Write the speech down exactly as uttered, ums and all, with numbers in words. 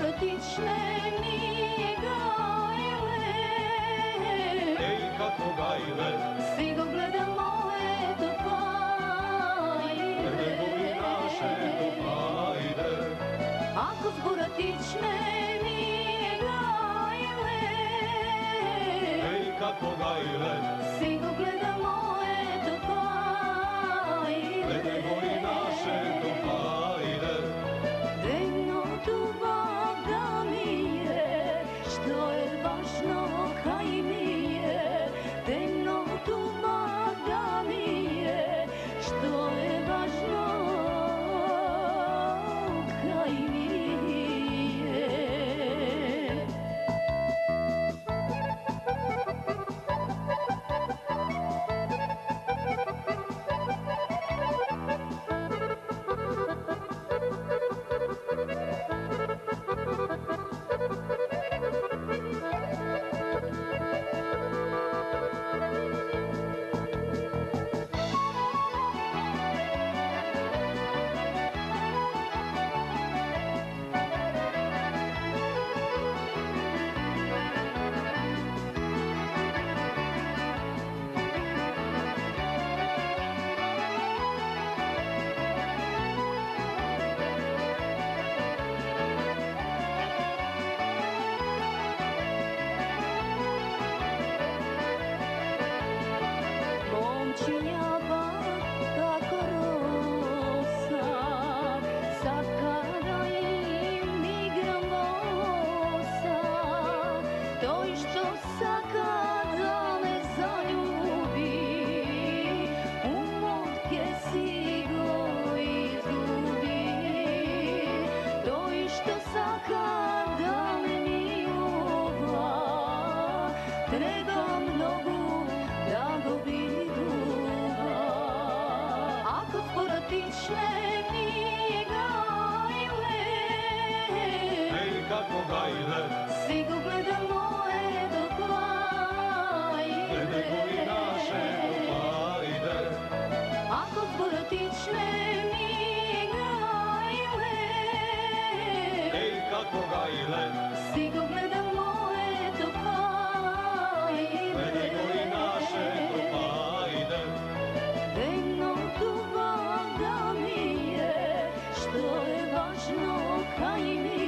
zborotične mi gajle. Ej, kako gajle, Svi go gledamo, eto pajde. Negovi naše to pajde. Ako zborotične mi gajle. Ej, kako gajle, Svi go gledamo, eto pajde. Negovi naše to pajde. Dejno tuba da mi je, što je važno kaj mi je. Dejno tuba da mi je, što je važno kaj mi je. Momčinjava kako rosa, sad kada im igram bosa, to i što sad kada me zaljubi, u motke si go izgubi. To i što sad kada me milova, treba mnogo da go viduva. Ako zborotične mi gajle, Ej, kako gajle, svi go gledamo, eto pajde. Negovi naše to pajde. Ako zborotične mi gajle, Ej, kako gajle, svi go gledamo, eto pajde. Negovi naše to pajde. Dejno tuba da mi je, što je važno kaj mi